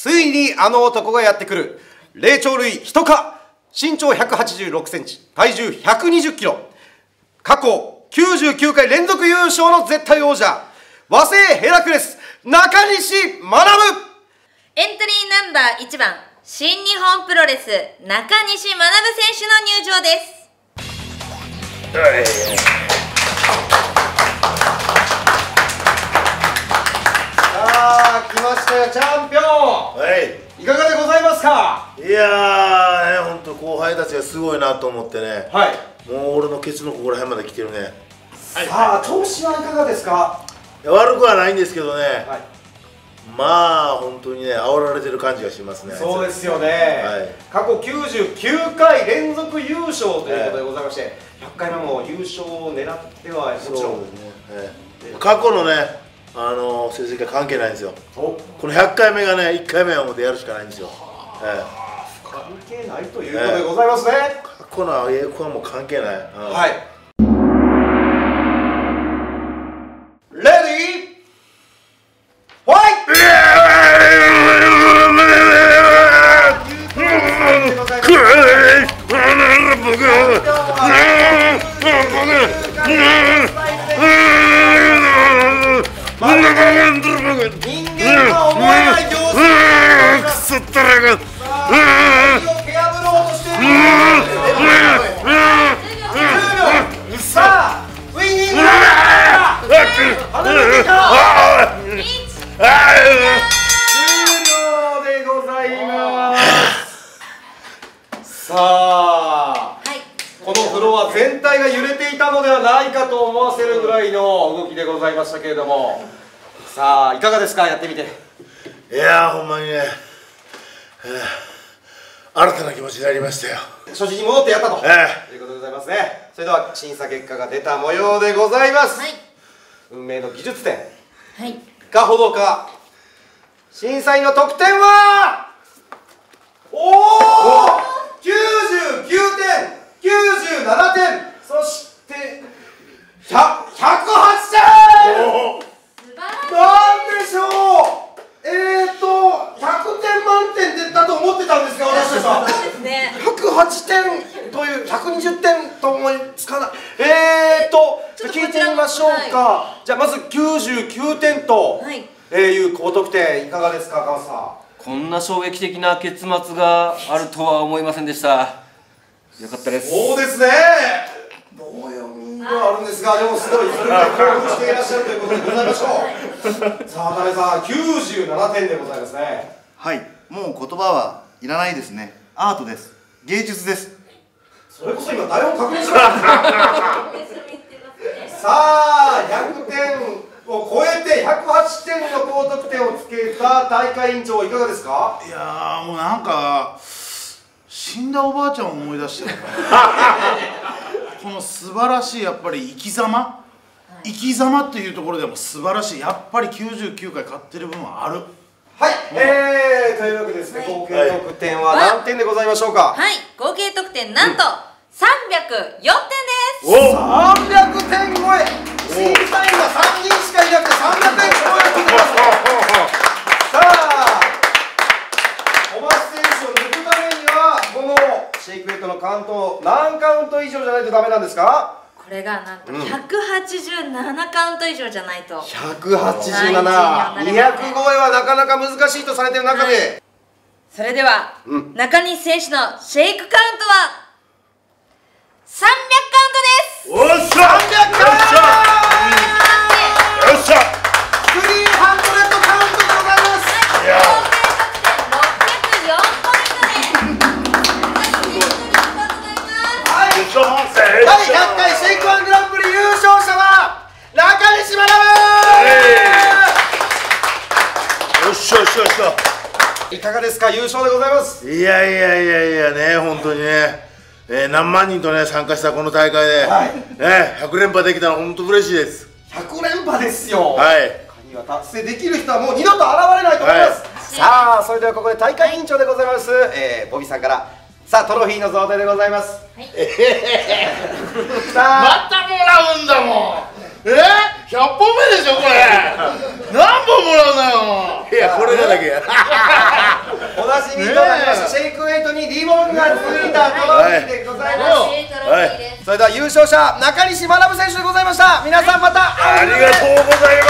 ついにあの男がやってくる。霊長類人科、身長186センチ、体重120キロ、過去99回連続優勝の絶対王者、和製ヘラクレス中西学。 エントリーナンバー1番、新日本プロレス中西学選手の入場です。 さあ来ましたよ、チャンピオン。いかがでございますか。 いやーね、ほんと後輩たちがすごいなと思ってね、もう俺のケツのここら辺まで来てるね。 さあ調子はいかがですか。 悪くはないんですけどね、まあ本当にね煽られてる感じがしますね。 そうですよね、過去99回連続優勝ということでございまして、100回目も優勝を狙ってはもちろんそうですね、過去のね成績は関係ないんですよ。この100回目がね、1回目はもうやるしかないんですよ。 関係ないということでございますね。 過去の栄光はもう関係ない。 はい。レディーファイト。人間が思わない様子。くそったらが。さあ、ウィニング。終了でございます。さあ、このフロア全体が揺れていたのではないかと思わせるぐらいの動きでございましたけれども、さあいかがですか、やってみて。 いやーほんまにね、新たな気持ちになりましたよ。 初心に戻ってやったと、いうことでございますね。それでは審査結果が出た模様でございます。運命の技術点、いかほどか。審査員の得点はおお99点、97点、そして108点。なんでしょう。100点満点でだと思ってたんですが、私たちは108点という120点と思いつかない。聞いてみましょうか。じゃあまず99点という高得点いかがですか、川瀬さん。 こんな衝撃的な結末があるとは思いませんでした。よかったです。 そうですね、棒読みではあるんですが、でもすごいそれが興奮していらっしゃるということでございましょう。さあ、田部さん97点でございますね。 はい、もう言葉はいらないですね。アートです、芸術です。 それこそ今台本確認しました。さあ100点を超えて108点の高得点をつけた大会委員長いかがですか。 いやーもうなんか死んだおばあちゃんを思い出してるこの素晴らしいやっぱり生き様、生き様っていうところでも素晴らしい。やっぱり99回勝ってる分はある。 はい、というわけでですね、合計得点は何点でございましょうか。 合計得点なんと304点です。 300点超え。審査員が3人しかいなくて300点超えてます。さあ小松選手を抜くためにはこのシェイクウェットのカウント何カウント以上じゃないとダメなんですか。 これがなんと187カウント以上じゃないと。 187、200超えはなかなか難しいとされている中で、 それでは中西選手のシェイクカウントは300カウントです。 おっしゃ、300カウント。よっしゃ、 300カウントでございます。第100回シェイクワングランプリ優勝者は中西学。 よっしゃよっしゃよっしゃ。 いかがですか、優勝でございます。 いやいやいやいやね、本当にね、何万人とね参加したこの大会で、100連覇できたの本当嬉しいです。 100連覇ですよ。 はい。 神は達成できる人はもう二度と現れないと思います。さあそれではここで大会委員長でございます、ボビさんからさあトロフィーの贈呈でございます。 またもらうんだもん。100本目でしょこれ。何本もらうのよ。 いやこれだけや。 しみとなりましたシェイクウェイトにリボンがついたトロフィーでございます。それでは優勝者中西学選手でございました。皆さんまたありがとうございます。